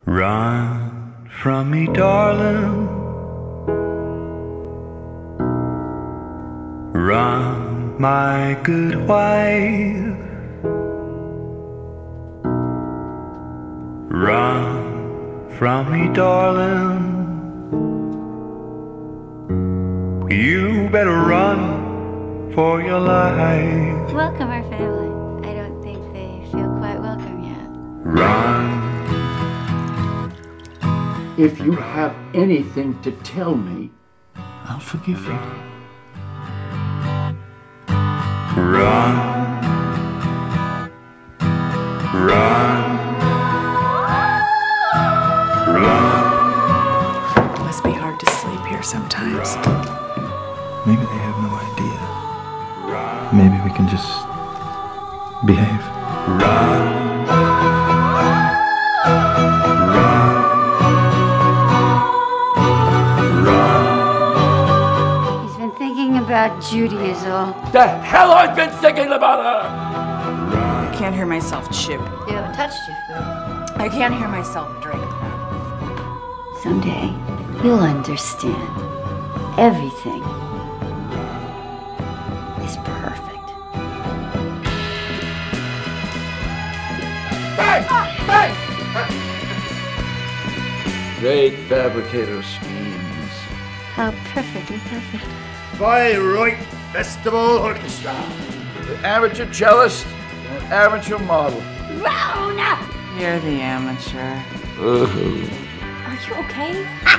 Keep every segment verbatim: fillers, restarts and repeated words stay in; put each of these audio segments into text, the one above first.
Run from me, darling. Run, my good wife. Run from me, darling. You better run for your life. Welcome our family. I don't think they feel quite welcome yet. Run. If you have anything to tell me, I'll forgive you. Run. Run. Run. It must be hard to sleep here sometimes. Maybe they have no idea. Maybe we can just behave. Run. He's been thinking about Judy is all. the hell I've been thinking about her! I can't hear myself chew. You haven't touched your food. I can't hear myself drink them. Someday, you'll understand. Everything is perfect. Hey! Hey! Great fabricator schemes. How perfectly perfect. Bayreuth Festival Orchestra. An amateur cellist and an amateur model. Rona! You're the amateur. Ooh. Are you okay?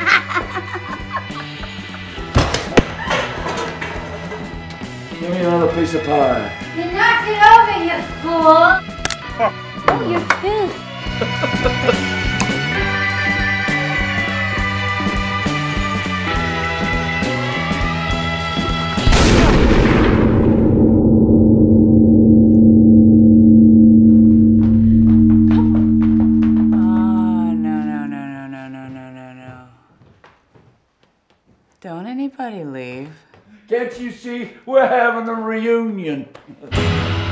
Give me another piece of pie. You knocked it over, you fool! Oh, your food. Oh, no, no, no, no, no, no, no, no, no. Don't anybody leave. Can't you see we're having a reunion?